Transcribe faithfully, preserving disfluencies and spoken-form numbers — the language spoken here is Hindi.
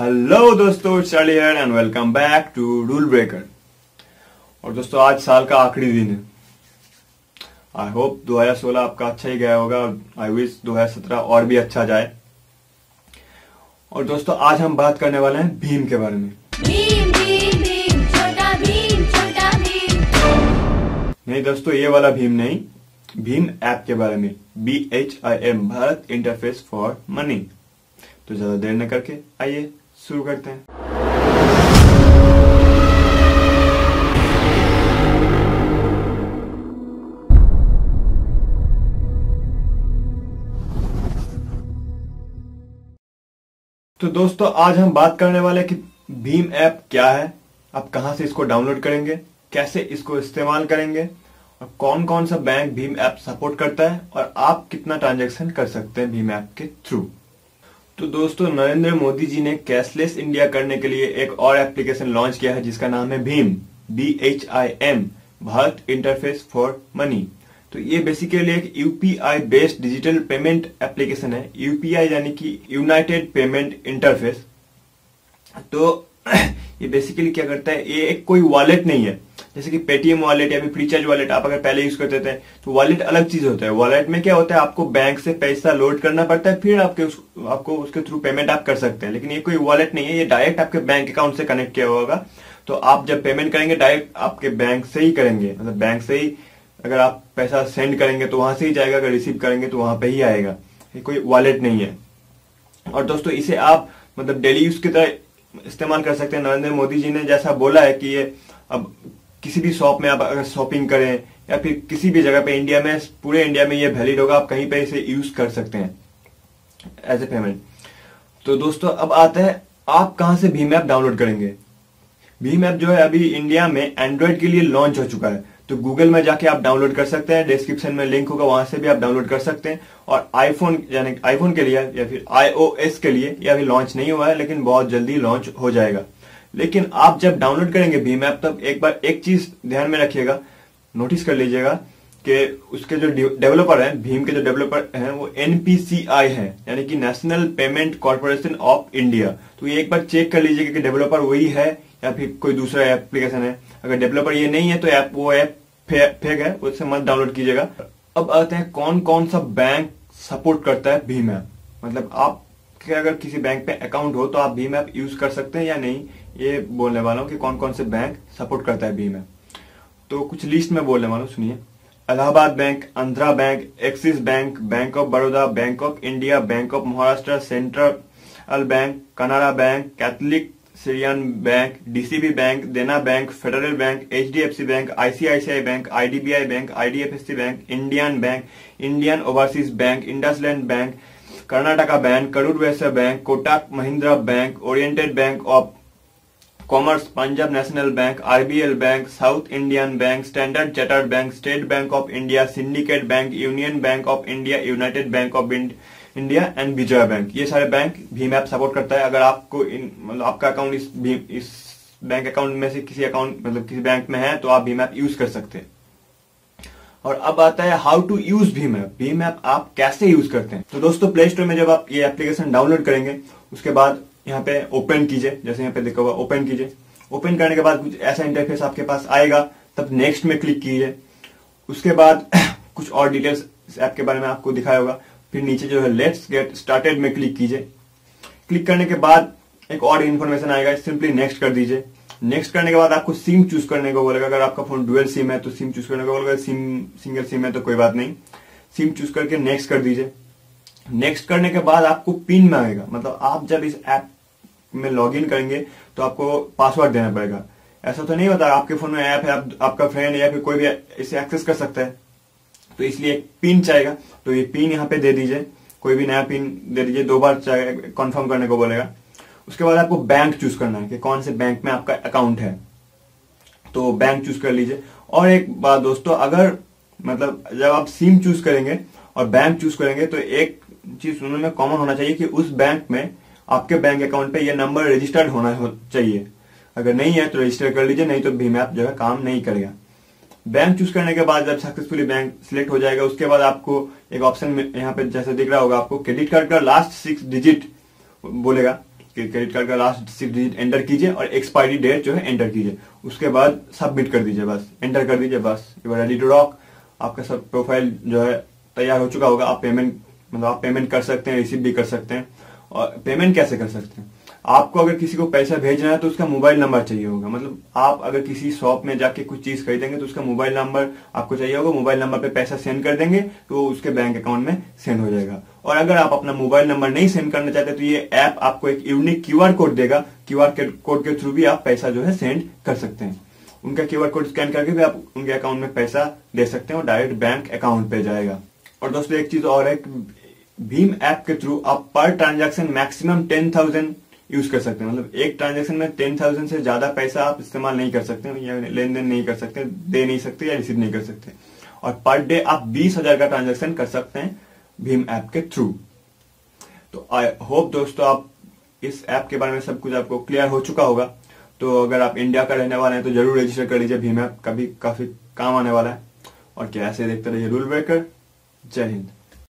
हेलो दोस्तों, Charlie here and welcome back to rule breaker. और दोस्तों आज साल का आखिरी दिन है। आई होप दो हज़ार सोलह आपका अच्छा ही गया होगा और आई विश दो हज़ार सत्रह और भी अच्छा जाए। और दोस्तों आज हम बात करने वाले हैं भीम के बारे में। भीम भीम भीम छोटा भीम छोटा भीम। नहीं दोस्तों, ये वाला भीम नहीं, भीम ऐप के बारे में। B H I M, Bharat interface for money. तो ज्यादा देर न करके आइए शुरू करते हैं। तो दोस्तों आज हम बात करने वाले हैं कि भीम ऐप क्या है, आप कहां से इसको डाउनलोड करेंगे, कैसे इसको इस्तेमाल करेंगे और कौन कौन सा बैंक भीम ऐप सपोर्ट करता है और आप कितना ट्रांजैक्शन कर सकते हैं भीम ऐप के थ्रू। तो दोस्तों नरेंद्र मोदी जी ने कैशलेस इंडिया करने के लिए एक और एप्लीकेशन लॉन्च किया है जिसका नाम है भीम, B H I M, Bharat interface for money. तो ये बेसिकली एक UPI based digital payment application है। यूपीआई यानी कि यूनाइटेड पेमेंट इंटरफेस। तो ये बेसिकली क्या करता है, ये एक कोई वॉलेट नहीं है जैसे कि पेटीएम वॉलेट या फिर फ्रीचार्ज वॉलेट आप अगर पहले यूज करते थे तो वॉलेट अलग चीज होता है। वॉलेट में क्या होता है, आपको बैंक से पैसा लोड करना पड़ता है, फिर आपके उस, आपको उसके थ्रू पेमेंट आप कर सकते हैं। लेकिन ये कोई वॉलेट नहीं है, ये डायरेक्ट आपके बैंक अकाउंट से कनेक्ट किया हुआ होगा। तो आप जब पेमेंट करेंगे डायरेक्ट आपके बैंक से ही करेंगे, मतलब बैंक से ही अगर आप पैसा सेंड करेंगे तो वहां से ही जाएगा, अगर रिसीव करेंगे तो वहां पे ही आएगा। ये कोई वॉलेट नहीं है। और दोस्तों इसे आप मतलब डेली यूज की तरह इस्तेमाल कर सकते हैं। नरेंद्र मोदी जी ने जैसा बोला है कि ये अब किसी भी शॉप में आप अगर शॉपिंग करें या फिर किसी भी जगह पे इंडिया में, पूरे इंडिया में ये वैलिड होगा, आप कहीं पे इसे यूज कर सकते हैं एज ए पेमेंट। तो दोस्तों अब आता है आप कहां से भीम ऐप डाउनलोड करेंगे। भीम ऐप जो है अभी इंडिया में एंड्रॉइड के लिए लॉन्च हो चुका है, तो गूगल में जाके आप डाउनलोड कर सकते हैं। डिस्क्रिप्शन में लिंक होगा, वहां से भी आप डाउनलोड कर सकते हैं। और आईफोन यानी आईफोन के लिए या फिर आईओएस के लिए ये अभी लॉन्च नहीं हुआ है, लेकिन बहुत जल्दी लॉन्च हो जाएगा। लेकिन आप जब डाउनलोड करेंगे भीम ऐप तब एक बार एक चीज ध्यान में रखिएगा, नोटिस कर लीजिएगा कि उसके जो डेवलपर हैं, भीम के जो डेवलपर हैं वो एनपीसीआई है, यानी कि national payment corporation of India. तो ये एक बार चेक कर लीजिएगा कि डेवलपर वही है या फिर कोई दूसरा एप्लीकेशन है। अगर डेवलपर ये नहीं है तो ऐप वो ऐप फेक है, उससे मत डाउनलोड कीजिएगा। अब आते हैं कौन कौन सा बैंक सपोर्ट करता है भीम ऐप। मतलब आप अगर किसी बैंक पे अकाउंट हो तो आप भीम ऐप यूज कर सकते हैं या नहीं, ये बोलने वाला हूं कि कौन कौन से बैंक सपोर्ट करता है भीम ऐप। तो कुछ लिस्ट में बोलने वाला हूं, सुनिए। Allahabad bank, Andhra bank, axis bank, bank of Baroda, bank of India, bank of Maharashtra, central bank, Canada bank, Catholic Syrian bank, DCB bank, Dena bank, federal bank, HDFC bank, ICICI bank, IDBI bank, IDFC bank, Indian bank, Indian overseas bank, IndusInd bank, Karnataka bank, Karur Vysya bank, Kotak Mahindra bank, oriented bank of commerce, Punjab national bank, RBL bank, south Indian bank, standard chartered bank, state bank of India, syndicate bank, union bank of India, united bank of India and Vijaya bank. ये सारे बैंक भीम ऐप सपोर्ट करता है। अगर आपको इन मतलब आपका अकाउंट इस भीम इस बैंक अकाउंट में से किसी अकाउंट मतलब किसी बैंक में है तो आप भीम ऐप यूज कर सकते हैं। और अब आता है हाउ टू यूज भीम ऐप। भीम ऐप आप कैसे यूज करते हैं। तो दोस्तों प्ले स्टोर में जब आप ये एप्लीकेशन डाउनलोड करेंगे उसके बाद यहाँ पे ओपन कीजिए, जैसे यहाँ पे देखा हुआ ओपन कीजिए। ओपन करने के बाद कुछ ऐसा इंटरफेस आपके पास आएगा, तब नेक्स्ट में क्लिक कीजिए। उसके बाद कुछ और डिटेल्स इस ऐप के बारे में आपको दिखाया होगा। फिर नीचे जो है लेट्स गेट स्टार्टेड में क्लिक कीजिए। क्लिक करने के बाद एक और इन्फॉर्मेशन आएगा, सिंपली नेक्स्ट कर दीजिए। नेक्स्ट करने के बाद आपको सिम चूज करने को बोलेगा। अगर आपका फोन डुअल सिम है तो सिम चूज करने को बोलेगा, सिम सिंगल सिम है तो कोई बात नहीं, सिम चूज करके नेक्स्ट कर दीजिए। नेक्स्ट करने के बाद आपको पिन मांगेगा, मतलब आप जब इस ऐप में लॉगिन करेंगे तो आपको पासवर्ड देना पड़ेगा। ऐसा तो नहीं होता आपके फोन में ऐप है, आप, आपका फ्रेंड या फिर कोई भी इसे एक्सेस कर सकता है, तो इसलिए एक पिन चाहिएगा। तो ये पिन यहाँ पे दे दीजिए, कोई भी नया पिन दे दीजिए, दो बार कंफर्म करने को बोलेगा। उसके बाद आपको बैंक चूज करना है कि कौन से बैंक में आपका अकाउंट है, तो बैंक चूज कर लीजिए। और एक बात दोस्तों, अगर मतलब जब आप सिम चूज करेंगे और बैंक चूज करेंगे तो एक चीज उनमें कॉमन होना चाहिए कि उस बैंक में आपके बैंक अकाउंट पे ये नंबर रजिस्टर्ड होना हो चाहिए। अगर नहीं है तो रजिस्टर कर लीजिए, नहीं तो भीम ऐप जो है काम नहीं करेगा। बैंक चूज करने के बाद जब सक्सेसफुली बैंक सिलेक्ट हो जाएगा उसके बाद आपको एक ऑप्शन में यहाँ पे जैसे दिख रहा होगा आपको क्रेडिट कार्ड का लास्ट सिक्स डिजिट बोलेगा। क्रेडिट कार्ड का लास्ट सिक्स डिजिट एंटर कीजिए और एक्सपायरी डेट जो है एंटर कीजिए, उसके बाद सबमिट कर दीजिए, बस एंटर कर दीजिए, बस you are ready to rock. आपका सब प्रोफाइल जो है तैयार हो चुका होगा। आप पेमेंट मतलब आप पेमेंट कर सकते हैं, रिसीव भी कर सकते हैं। और पेमेंट कैसे कर सकते हैं, आपको अगर किसी को पैसा भेजना है तो उसका मोबाइल नंबर चाहिए होगा। मतलब आप अगर किसी शॉप में जाके कुछ चीज खरीदेंगे तो उसका मोबाइल नंबर आपको चाहिए होगा। मोबाइल नंबर पे पैसा सेंड कर देंगे तो वो उसके बैंक अकाउंट में सेंड हो जाएगा। और अगर आप अपना मोबाइल नंबर नहीं सेंड करना चाहते तो ये ऐप आपको एक यूनिक क्यूआर कोड देगा। क्यूआर कोड के थ्रू भी आप पैसा जो है सेंड कर सकते हैं। उनका क्यूआर कोड स्कैन करके भी आप उनके अकाउंट में पैसा दे सकते हैं और डायरेक्ट बैंक अकाउंट पे जाएगा। और दोस्तों एक चीज और है, भीम ऐप के थ्रू आप per transaction maximum ten thousand use कर सकते हैं। मतलब एक ट्रांजैक्शन में टेन थाउजेंड से ज्यादा पैसा आप इस्तेमाल नहीं कर सकते या लेन देन नहीं कर सकते, दे नहीं सकते या रिसीव नहीं कर सकते। और पर डे आप बीस हजार का ट्रांजैक्शन कर सकते हैं भीम ऐप के थ्रू। तो आई होप दोस्तों आप इस ऐप के बारे में सब कुछ आपको क्लियर हो चुका होगा। तो अगर आप इंडिया का रहने वाले हैं तो जरूर रजिस्टर कर लीजिए, भीम ऐप कभी काफी काम आने वाला है। और क्या ऐसे देखते रहिए रूल ब्रेकर। जय हिंद।